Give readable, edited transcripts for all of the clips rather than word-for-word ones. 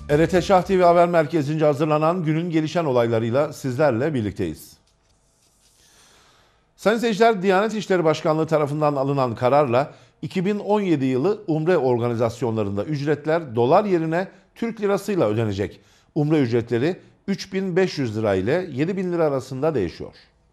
RT Şah TV Haber Merkezi'nce hazırlanan günün gelişen olaylarıyla sizlerle birlikteyiz. Sayın seyirciler, Diyanet İşleri Başkanlığı tarafından alınan kararla 2017 yılı Umre organizasyonlarında ücretler dolar yerine Türk lirasıyla ödenecek. Umre ücretleri 3.500 lira ile 7.000 lira arasında değişiyor.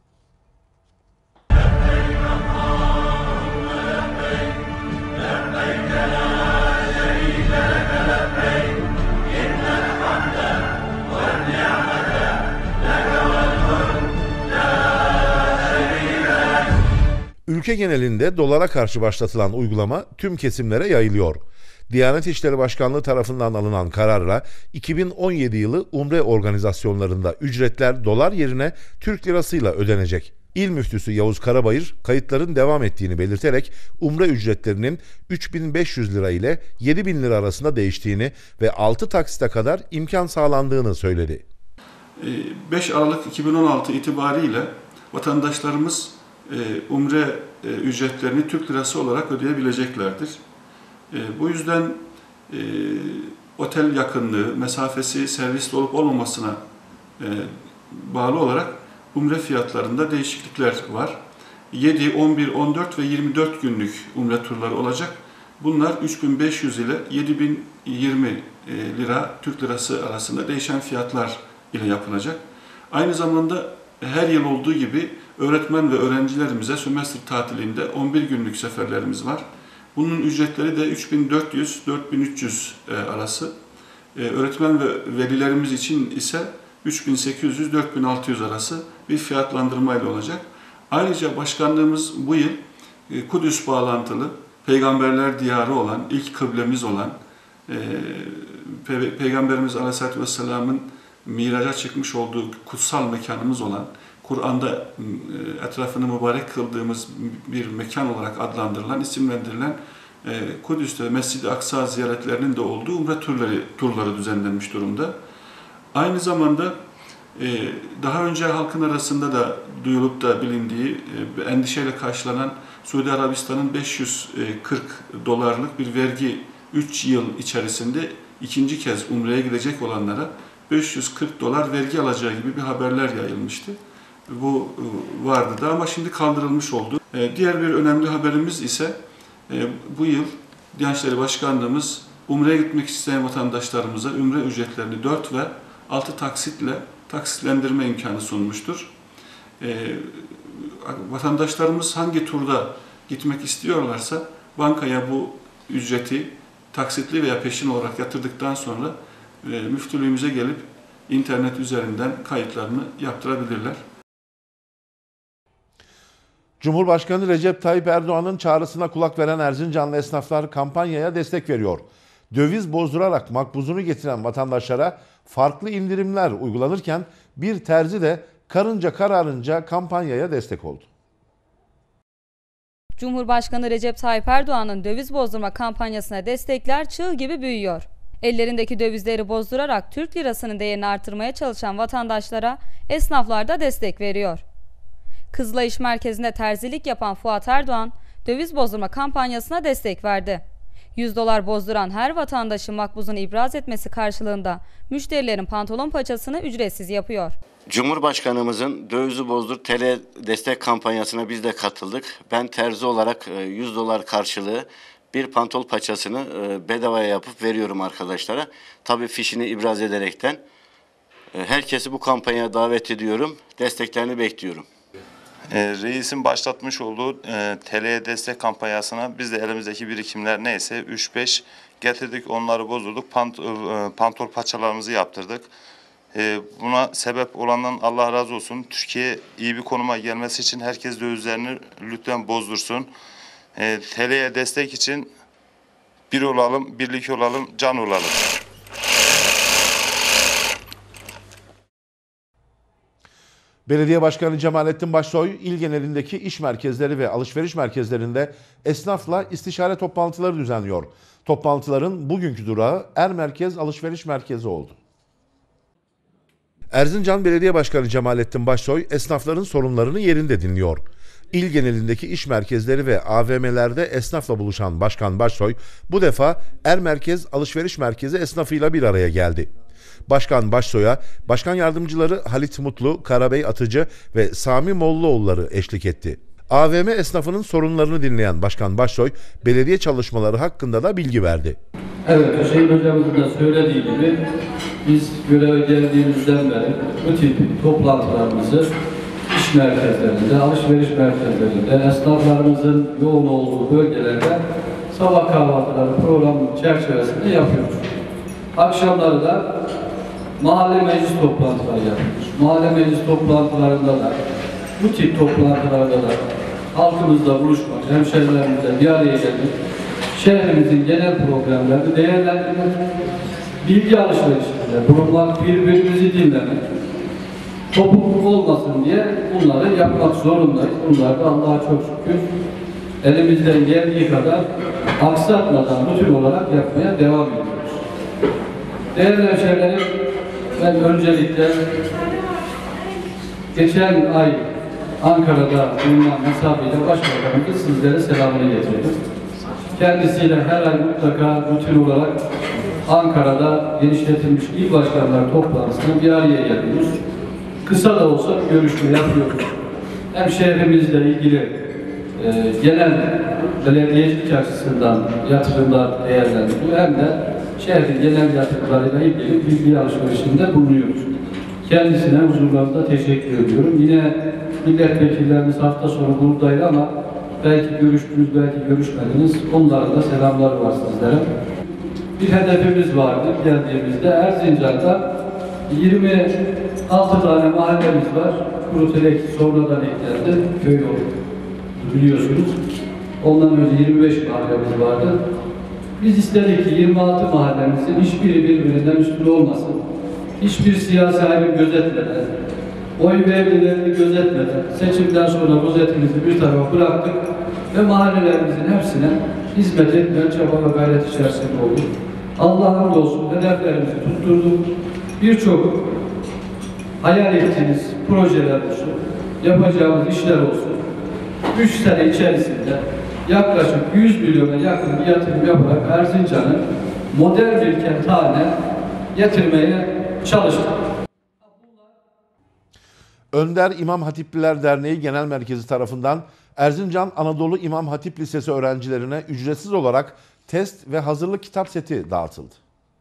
Ülke genelinde dolara karşı başlatılan uygulama tüm kesimlere yayılıyor. Diyanet İşleri Başkanlığı tarafından alınan kararla 2017 yılı Umre organizasyonlarında ücretler dolar yerine Türk lirasıyla ödenecek. İl Müftüsü Yavuz Karabayır kayıtların devam ettiğini belirterek Umre ücretlerinin 3.500 lira ile 7.000 lira arasında değiştiğini ve 6 taksite kadar imkan sağlandığını söyledi. 5 Aralık 2016 itibariyle vatandaşlarımız Umre ücretlerini Türk lirası olarak ödeyebileceklerdir. Bu yüzden otel yakınlığı, mesafesi, servisli olup olmamasına bağlı olarak Umre fiyatlarında değişiklikler var. 7, 11, 14 ve 24 günlük Umre turları olacak. Bunlar 3.500 ile 7.020 lira Türk lirası arasında değişen fiyatlar ile yapılacak. Aynı zamanda her yıl olduğu gibi öğretmen ve öğrencilerimize sömestr tatilinde 11 günlük seferlerimiz var. Bunun ücretleri de 3.400-4.300 arası. Öğretmen ve velilerimiz için ise 3.800-4.600 arası bir fiyatlandırmayla olacak. Ayrıca başkanlığımız bu yıl Kudüs bağlantılı, peygamberler diyarı olan, ilk kıblemiz olan, Peygamberimiz Aleyhisselatü Vesselam'ın miraca çıkmış olduğu kutsal mekanımız olan, Kur'an'da etrafını mübarek kıldığımız bir mekan olarak adlandırılan, isimlendirilen Kudüs'te Mescid-i Aksa ziyaretlerinin de olduğu Umre turları düzenlenmiş durumda. Aynı zamanda daha önce halkın arasında da duyulup da bilindiği, endişeyle karşılanan Suudi Arabistan'ın 540 dolarlık bir vergi 3 yıl içerisinde ikinci kez Umre'ye gidecek olanlara 540 dolar vergi alacağı gibi bir haberler yayılmıştı. Bu vardı da ama şimdi kaldırılmış oldu. Diğer bir önemli haberimiz ise bu yıl Diyanet İşleri Başkanlığımız Umre'ye gitmek isteyen vatandaşlarımıza Umre ücretlerini 4 ve 6 taksitle taksitlendirme imkanı sunmuştur. Vatandaşlarımız hangi turda gitmek istiyorlarsa bankaya bu ücreti taksitli veya peşin olarak yatırdıktan sonra müftülüğümüze gelip internet üzerinden kayıtlarını yaptırabilirler. Cumhurbaşkanı Recep Tayyip Erdoğan'ın çağrısına kulak veren Erzincanlı esnaflar kampanyaya destek veriyor. Döviz bozdurarak makbuzunu getiren vatandaşlara farklı indirimler uygulanırken bir terzi de karınca kararınca kampanyaya destek oldu. Cumhurbaşkanı Recep Tayyip Erdoğan'ın döviz bozdurma kampanyasına destekler çığ gibi büyüyor. Ellerindeki dövizleri bozdurarak Türk lirasının değerini artırmaya çalışan vatandaşlara esnaflar da destek veriyor. Kızılay İş Merkezi'nde terzilik yapan Fuat Erdoğan, döviz bozdurma kampanyasına destek verdi. 100 dolar bozduran her vatandaşın makbuzunu ibraz etmesi karşılığında müşterilerin pantolon paçasını ücretsiz yapıyor. Cumhurbaşkanımızın dövizi bozdur TL destek kampanyasına biz de katıldık. Ben terzi olarak 100 dolar karşılığı bir pantol paçasını bedavaya yapıp veriyorum arkadaşlara. Tabii fişini ibraz ederekten. Herkesi bu kampanyaya davet ediyorum. Desteklerini bekliyorum. Reisin başlatmış olduğu TL'ye destek kampanyasına biz de elimizdeki birikimler neyse 3-5 getirdik, onları bozdurduk, pantol paçalarımızı yaptırdık. Buna sebep olandan Allah razı olsun. Türkiye iyi bir konuma gelmesi için herkes dövizlerini lütfen bozdursun. TL'ye destek için bir olalım, birlik olalım, can olalım. Belediye Başkanı Cemalettin Başsoy, il genelindeki iş merkezleri ve alışveriş merkezlerinde esnafla istişare toplantıları düzenliyor. Toplantıların bugünkü durağı Merkez Alışveriş Merkezi oldu. Erzincan Belediye Başkanı Cemalettin Başsoy esnafların sorunlarını yerinde dinliyor. İl genelindeki iş merkezleri ve AVM'lerde esnafla buluşan Başkan Başsoy bu defa Merkez Alışveriş Merkezi esnafıyla bir araya geldi. Başkan Başsoy'a başkan yardımcıları Halit Mutlu, Karabey Atıcı ve Sami Mollaoğulları eşlik etti. AVM esnafının sorunlarını dinleyen Başkan Başsoy, belediye çalışmaları hakkında da bilgi verdi. Evet, Hüseyin Hocamızın da söylediği gibi biz göreve geldiğimizden beri bu tip toplantılarımızı iş merkezlerinde, alışveriş merkezlerinde, esnaflarımızın yoğun olduğu bölgelerde sabah kahvaltıları programı çerçevesinde yapıyoruz. Akşamları da mahalle meclis toplantıları yapıyoruz. Mahalle meclis toplantılarında da, bu tip toplantılarda da halkımızla buluşmak, hemşehrilerimizle bir araya gelmek, şehrimizin genel problemlerini değerlendirmek, bilgi alışverişinde bulunmak, birbirimizi dinlemek, topluluk olmasın diye bunları yapmak zorundayız. Bunlar da Allah'a çok şükür elimizden geldiği kadar aksatmadan rutin olarak yapmaya devam ediyoruz. Değerli hemşehrilerim, ben öncelikle geçen ay Ankara'da bulunan mesafeyle Başbakanımızı sizlere selamını getirdim. Kendisiyle her ay mutlaka rutin olarak Ankara'da genişletilmiş il başkanları toplantısına bir araya geliyoruz. Kısa da olsa bir görüşme yapıyoruz. Hem şehrimizle ilgili genel belediyecilik açısından yatırımlar değerlendiriyor, hem de şehrin genel yatırımlarıyla ilgili bilgi alışverişinde bulunuyoruz. Kendisine huzurlarında teşekkür ediyorum. Yine milletvekillerimiz hafta sonu buradaydı ama belki görüştünüz, belki görüşmediniz. Onlara da selamlar var sizlere. Bir hedefimiz vardı geldiğimizde. Erzincan'da 26 tane mahallemiz var. Kurutelek sonradan eklendi. Köy yolu biliyorsunuz. Ondan önce 25 mahallemiz vardı. Biz istedik ki 26 mahallemizin hiçbiri birbirinden üstün olmasın. Hiçbir siyasi ayrım gözetmeden, oy verdilerini gözetmeden, seçimden sonra gözetimizi bir tarafa bıraktık ve mahallelerimizin hepsine hizmet etmeye çaba ve gayret içerisinde olduk. Allah'a hamdolsun hedeflerimizi tutturduk. Birçok hayal ettiğiniz projeler olsun, yapacağımız işler olsun. 3 sene içerisinde yaklaşık 100 milyona yakın bir yatırım yaparak Erzincan'ı modern bir kent haline getirmeye çalıştık. Önder İmam Hatipliler Derneği Genel Merkezi tarafından Erzincan Anadolu İmam Hatip Lisesi öğrencilerine ücretsiz olarak test ve hazırlık kitap seti dağıtıldı.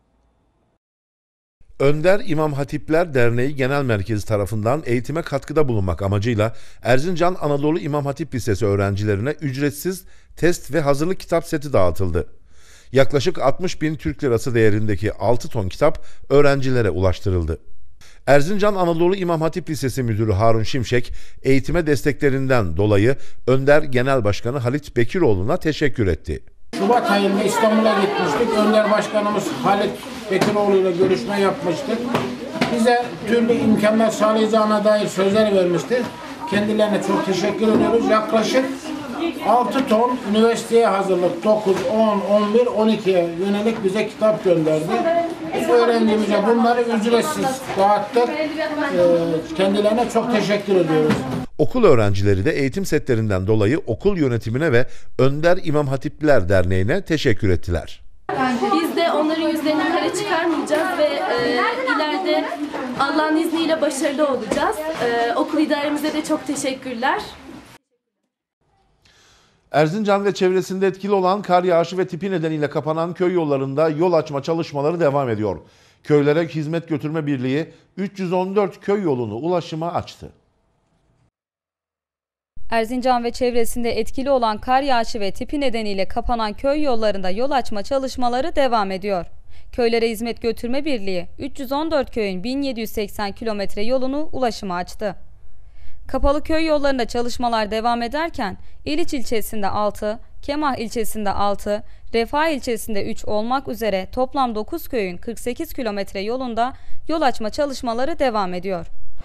Önder İmam Hatipler Derneği Genel Merkezi tarafından eğitime katkıda bulunmak amacıyla Erzincan Anadolu İmam Hatip Lisesi öğrencilerine ücretsiz test ve hazırlık kitap seti dağıtıldı. Yaklaşık 60.000 Türk Lirası değerindeki 6 ton kitap öğrencilere ulaştırıldı. Erzincan Anadolu İmam Hatip Lisesi Müdürü Harun Şimşek, eğitime desteklerinden dolayı Önder Genel Başkanı Halit Bekiroğlu'na teşekkür etti. Şubat ayında İstanbul'a gitmiştik. Önder Başkanımız Halit Bekiroğlu ile görüşme yapmıştık. Bize türlü imkanlar sağlayacağına dair sözler vermişti. Kendilerine çok teşekkür ediyoruz. Yaklaşık 6 ton üniversiteye hazırlık 9, 10, 11, 12'ye yönelik bize kitap gönderdi. Biz öğrencimize bunları ücretsiz dağıttık. Kendilerine çok teşekkür ediyoruz. Okul öğrencileri de eğitim setlerinden dolayı okul yönetimine ve Önder İmam Hatipliler Derneği'ne teşekkür ettiler. Biz de onların yüzlerini kara çıkarmayacağız ve ileride Allah'ın izniyle başarılı olacağız. Okul idaremize de çok teşekkürler. Erzincan ve çevresinde etkili olan kar yağışı ve tipi nedeniyle kapanan köy yollarında yol açma çalışmaları devam ediyor. Köylere Hizmet Götürme Birliği 314 köy yolunu ulaşıma açtı. Erzincan ve çevresinde etkili olan kar yağışı ve tipi nedeniyle kapanan köy yollarında yol açma çalışmaları devam ediyor. Köylere Hizmet Götürme Birliği 314 köyün 1780 kilometre yolunu ulaşıma açtı. Kapalı köy yollarında çalışmalar devam ederken İliç ilçesinde 6, Kemah ilçesinde 6, Refah ilçesinde 3 olmak üzere toplam 9 köyün 48 kilometre yolunda yol açma çalışmaları devam ediyor.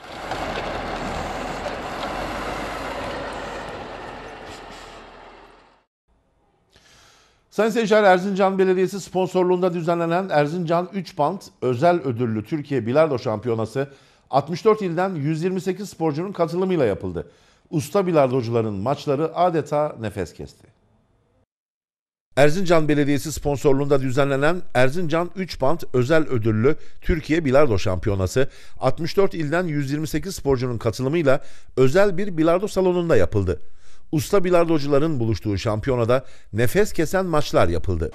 Sayın seyirciler, Erzincan Belediyesi sponsorluğunda düzenlenen Erzincan 3 Bant özel ödüllü Türkiye Bilardo Şampiyonası 64 ilden 128 sporcunun katılımıyla yapıldı. Usta bilardocuların maçları adeta nefes kesti. Erzincan Belediyesi sponsorluğunda düzenlenen Erzincan 3 bant özel ödüllü Türkiye Bilardo Şampiyonası 64 ilden 128 sporcunun katılımıyla özel bir bilardo salonunda yapıldı. Usta bilardocuların buluştuğu şampiyonada nefes kesen maçlar yapıldı.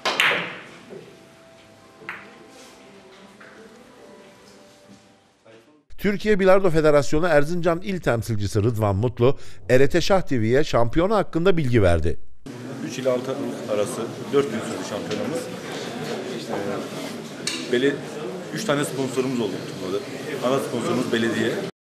Türkiye Bilardo Federasyonu Erzincan İl Temsilcisi Rıdvan Mutlu, ERT Şah TV'ye şampiyona hakkında bilgi verdi. 3 ile 6 arası 4 gün sürdü şampiyonamız. 3 tane sponsorumuz oldu turnuvada. Ana sponsorumuz belediye.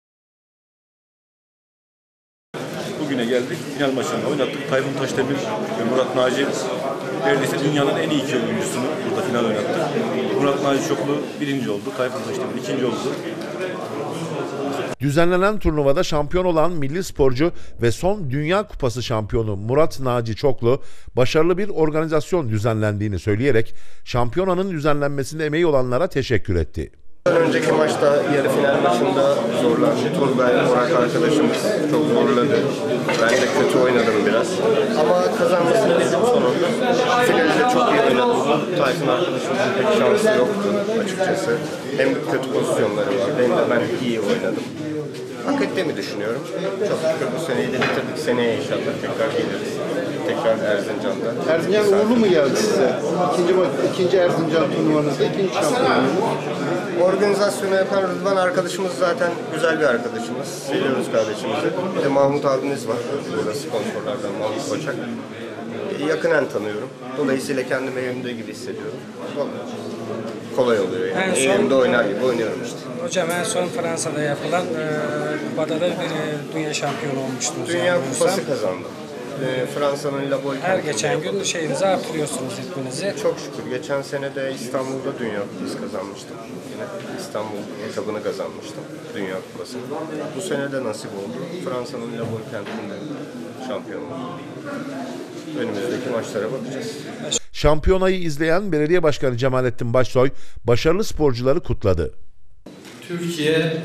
Bugüne geldik. Final maçını oynattık. Tayfun Taşdemir ve Murat Naci neredeyse dünyanın en iyi iki oyuncusunu burada final oynattı. Murat Naci Çoklu birinci oldu. Tayfun Taşdemir ikinci oldu. Düzenlenen turnuvada şampiyon olan milli sporcu ve son Dünya Kupası şampiyonu Murat Naci Çoklu, başarılı bir organizasyon düzenlendiğini söyleyerek şampiyonanın düzenlenmesinde emeği olanlara teşekkür etti. Önceki maçta yarı final maçında zorlandı. Turgay Orak arkadaşımız çok zorladı. Ben de kötü oynadım biraz. Ama kazanmasını bildim sonunda. Finalde çok iyi oynadım. Tayfun arkadaşımızın pek şansı yoktu açıkçası. Hem kötü pozisyonları var hem de ben iyi oynadım. Hak ettiğimi düşünüyorum. Çok şükür bu seneyi de bitirdik. Seneye inşallah tekrar geliriz. Tekrar Erzincan'da. Erzincan uğurlu mu geldi size? İkinci Erzincan turnuvanızda ikinci şampiyonluğunuz. Organizasyonu yapan Rıdvan arkadaşımız zaten güzel bir arkadaşımız. Seviyoruz kardeşimizi. Bir de Mahmut abimiz var. Burada sponsorlardan Mahmut Koçak. Yakından tanıyorum. Dolayısıyla kendimi evimde gibi hissediyorum. Kolay oluyor yani. Evimde oynar gibi oynuyorum işte. Hocam en son Fransa'da yapılan kupada da bir dünya şampiyonu olmuştunuz. Dünya kupası kazandım. Fransa'nın La Boy her geçen gün şeyinizi artırıyorsunuz ritminizi. Çok şükür. Geçen sene de İstanbul'da Dünya Kupası kazanmıştım. Yine İstanbul etabını kazanmıştım. Dünya Kupası'nı. Bu sene de nasip oldu. Fransa'nın La Boy kentinde şampiyon oldum. Önümüzdeki maçlara bakacağız. Şampiyonayı izleyen Belediye Başkanı Cemalettin Başsoy başarılı sporcuları kutladı. Türkiye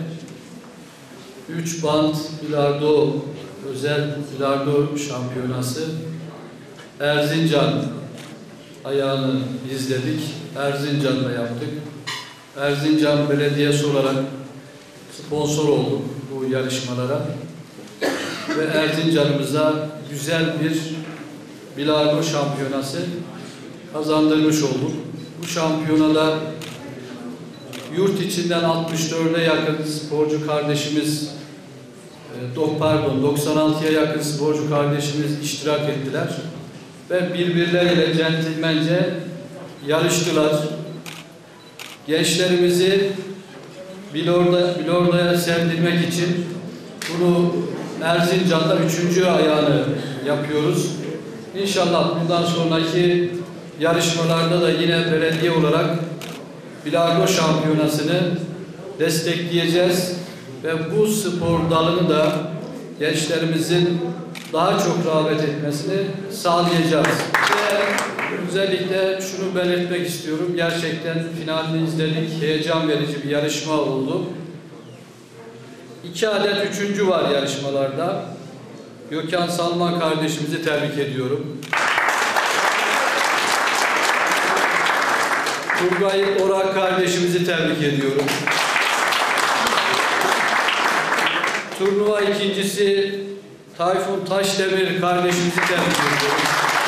3 bant bilardo özel bilardo şampiyonası Erzincan ayağını izledik. Erzincan'da yaptık. Erzincan Belediyesi olarak sponsor olduk bu yarışmalara. Ve Erzincan'ımıza güzel bir bilardo şampiyonası kazandırmış olduk. Bu şampiyonada yurt içinden 64'e yakın sporcu kardeşimiz 96'ya yakın sporcu kardeşimiz iştirak ettiler ve birbirleriyle centilmence yarıştılar. Gençlerimizi bilardoya sevdirmek için bunu Erzincan'da 3. ayağını yapıyoruz. İnşallah bundan sonraki yarışmalarda da yine belediye olarak bilardo şampiyonasını destekleyeceğiz ve bu spor dalını da gençlerimizin daha çok rağbet etmesini sağlayacağız. Ve özellikle şunu belirtmek istiyorum. Gerçekten finalini izledik. Heyecan verici bir yarışma oldu. 2 adet 3. var yarışmalarda. Gökhan Salman kardeşimizi tebrik ediyorum. Turgay Orak kardeşimizi tebrik ediyorum. Turnuva ikincisi Tayfun Taşdemir kardeşimizi tebrik ediyorum.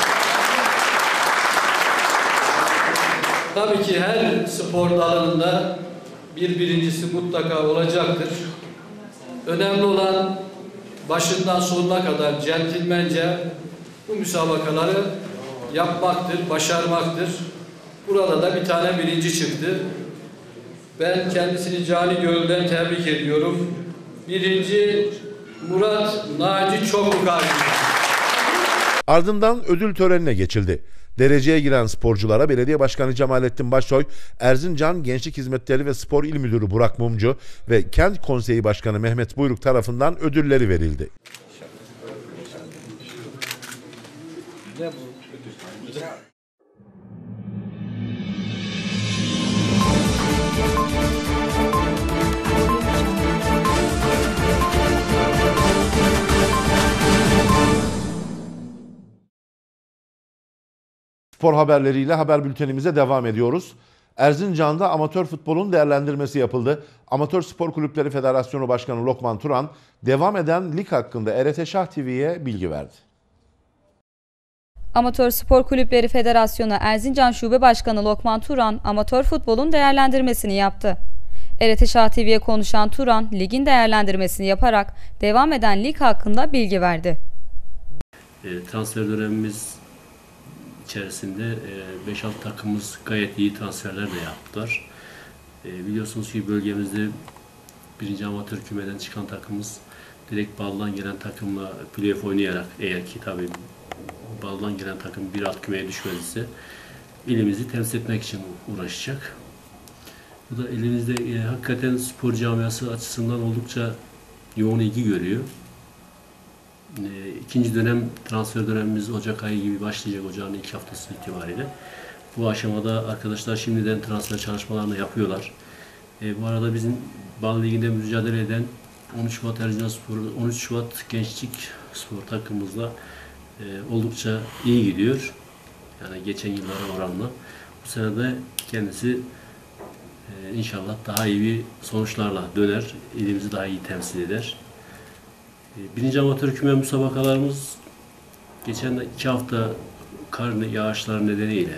Tabii ki her spor dalında bir birincisi mutlaka olacaktır. Önemli olan başından sonuna kadar centilmence bu müsabakaları yapmaktır, başarmaktır. Burada da bir tane birinci çıktı. Ben kendisini cani gönülden tebrik ediyorum. Birinci Murat Naci Çoklu kardeşim. Ardından ödül törenine geçildi. Dereceye giren sporculara Belediye Başkanı Cemalettin Başsoy, Erzincan Gençlik Hizmetleri ve Spor İl Müdürü Burak Mumcu ve Kent Konseyi Başkanı Mehmet Buyruk tarafından ödülleri verildi. Spor haberleriyle haber bültenimize devam ediyoruz. Erzincan'da amatör futbolun değerlendirmesi yapıldı. Amatör Spor Kulüpleri Federasyonu Başkanı Lokman Turan, devam eden lig hakkında ERT Şah TV'ye bilgi verdi. Amatör Spor Kulüpleri Federasyonu Erzincan Şube Başkanı Lokman Turan, amatör futbolun değerlendirmesini yaptı. ERT Şah TV'ye konuşan Turan, ligin değerlendirmesini yaparak devam eden lig hakkında bilgi verdi. Transfer dönemimiz içerisinde 5-6 takımımız gayet iyi transferler de yaptılar. Biliyorsunuz ki bölgemizde 1. amatör kümeden çıkan takımımız direkt baldan gelen takımla playoff oynayarak, eğer ki tabii baldan gelen takım bir alt kümeye düşmediyse ilimizi temsil etmek için uğraşacak. Bu da elimizde hakikaten spor camiası açısından oldukça yoğun ilgi görüyor. İkinci dönem transfer dönemimiz Ocak ayı gibi başlayacak, ocağın ilk haftası itibariyle. Bu aşamada arkadaşlar şimdiden transfer çalışmalarını yapıyorlar. Bu arada bizim Bal Ligi'nde mücadele eden 13 Şubat Erzincanspor, 13 Şubat Gençlik Spor takımımızla oldukça iyi gidiyor. Yani geçen yıllara oranla. Bu sene de kendisi inşallah daha iyi bir sonuçlarla döner, ilimizi daha iyi temsil eder. 1. amatör küme müsabakalarımız geçen 2 hafta kar yağışları nedeniyle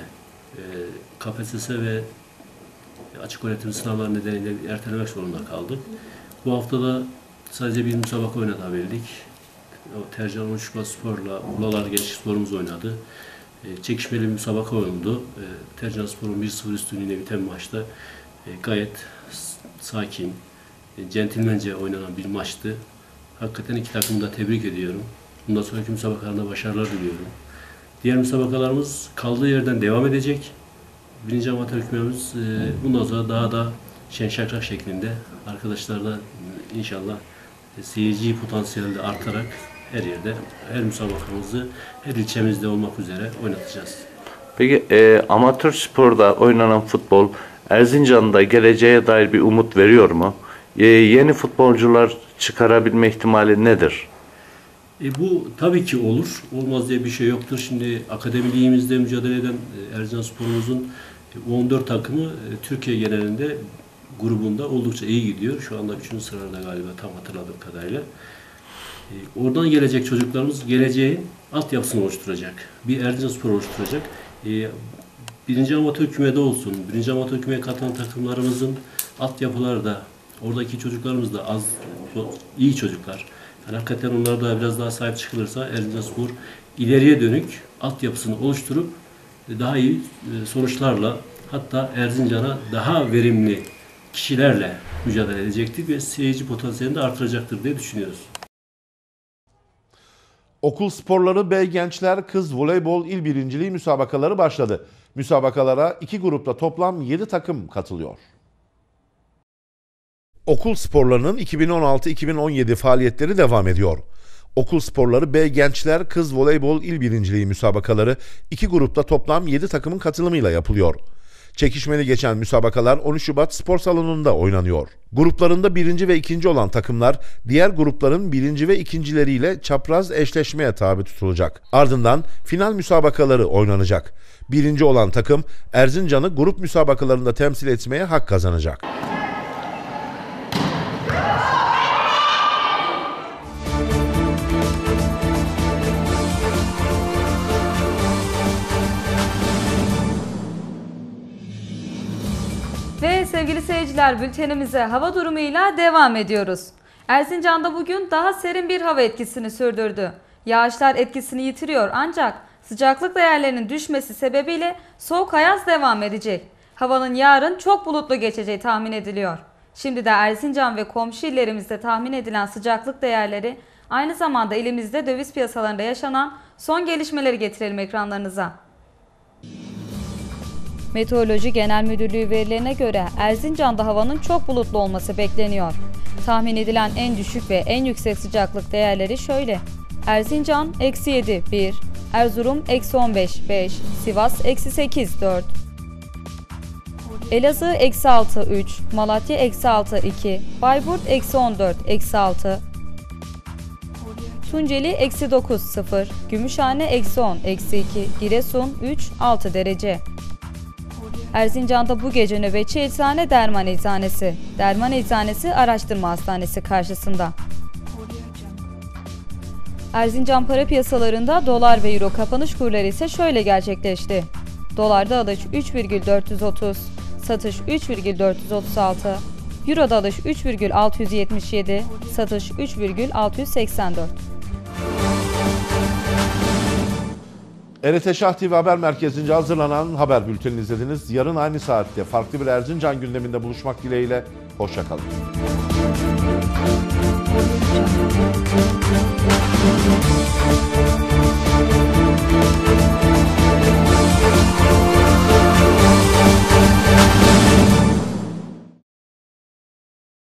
KPSS ve açık öğretim sınavları nedeniyle ertelemek zorunda kaldık. Bu haftada sadece bir müsabaka oynatabildik. O Tercan 13 Şubat Spor'la Ulalar Gençlik Spor'umuz oynadı. Çekişmeli bir müsabaka oynadı. Tercan Spor'un 1-0 üstünlüğüyle biten maçta gayet sakin, centilmence oynanan bir maçtı. Hakikaten iki takımı da tebrik ediyorum. Bundan sonraki müsabakalarında başarılar diliyorum. Diğer müsabakalarımız kaldığı yerden devam edecek. 1. amatör kümemiz bundan sonra daha da şen şakrak şeklinde arkadaşlarla inşallah seyirci potansiyeli de artarak her yerde, her müsabakamızı her ilçemizde olmak üzere oynatacağız. Peki amatör sporda oynanan futbol Erzincan'da geleceğe dair bir umut veriyor mu? Yeni futbolcular çıkarabilme ihtimali nedir? Bu tabii ki olur. Olmaz diye bir şey yoktur. Şimdi akademiliğimizde mücadele eden Erzincanspor'umuzun 14 takımı Türkiye genelinde grubunda oldukça iyi gidiyor. Şu anda 3. sırada galiba, tam hatırladığım kadarıyla. Oradan gelecek çocuklarımız geleceğin altyapısını oluşturacak. Bir Erzincanspor oluşturacak. 1. amatör kümede olsun, 1. amatör kümeye katılan takımlarımızın altyapıları da, oradaki çocuklarımız da iyi çocuklar. Yani hakikaten onlara da biraz daha sahip çıkılırsa Erzincanspor ileriye dönük altyapısını oluşturup daha iyi sonuçlarla, hatta Erzincan'a daha verimli kişilerle mücadele edecektir ve seyirci potansiyelini de artıracaktır diye düşünüyoruz. Okul sporları Bey Gençler Kız Voleybol İl Birinciliği müsabakaları başladı. Müsabakalara 2 grupta toplam 7 takım katılıyor. Okul sporlarının 2016-2017 faaliyetleri devam ediyor. Okul sporları Bey Gençler Kız Voleybol İl Birinciliği müsabakaları 2 grupta toplam 7 takımın katılımıyla yapılıyor. Çekişmeli geçen müsabakalar 13 Şubat Spor Salonu'nda oynanıyor. Gruplarında 1. ve 2. olan takımlar diğer grupların 1. ve 2.leriyle çapraz eşleşmeye tabi tutulacak. Ardından final müsabakaları oynanacak. 1. olan takım Erzincan'ı grup müsabakalarında temsil etmeye hak kazanacak. Ve sevgili seyirciler, bültenimize hava durumuyla devam ediyoruz. Erzincan'da bugün daha serin bir hava etkisini sürdürdü. Yağışlar etkisini yitiriyor ancak sıcaklık değerlerinin düşmesi sebebiyle soğuk ayaz devam edecek. Havanın yarın çok bulutlu geçeceği tahmin ediliyor. Şimdi de Erzincan ve komşu illerimizde tahmin edilen sıcaklık değerleri, aynı zamanda ilimizde döviz piyasalarında yaşanan son gelişmeleri getirelim ekranlarınıza. Meteoroloji Genel Müdürlüğü verilerine göre Erzincan'da havanın çok bulutlu olması bekleniyor. Tahmin edilen en düşük ve en yüksek sıcaklık değerleri şöyle: Erzincan -7 1, Erzurum -15 5, Sivas -8 4, Elazığ -6 3, Malatya -6 2, Bayburt -14 -6, Tunceli -9, 0, Gümüşhane -10, -2, Giresun 3, 6 derece. Erzincan'da bu gece nöbetçi eczane Derman Eczanesi. Derman Eczanesi Araştırma Hastanesi karşısında. Erzincan para piyasalarında dolar ve euro kapanış kurları ise şöyle gerçekleşti. Dolarda alış 3,430, satış 3,436, Euro'da alış 3,677, satış 3,684. RT Şah TV Haber Merkezi'nce hazırlanan haber bültenini izlediniz. Yarın aynı saatte farklı bir Erzincan gündeminde buluşmak dileğiyle. Hoşça kalın.